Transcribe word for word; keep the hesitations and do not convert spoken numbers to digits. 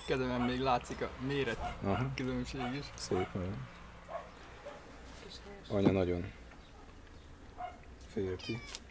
Kezemen még látszik a méret Aha. különbség is. Szép nagyon. Anya nagyon félti.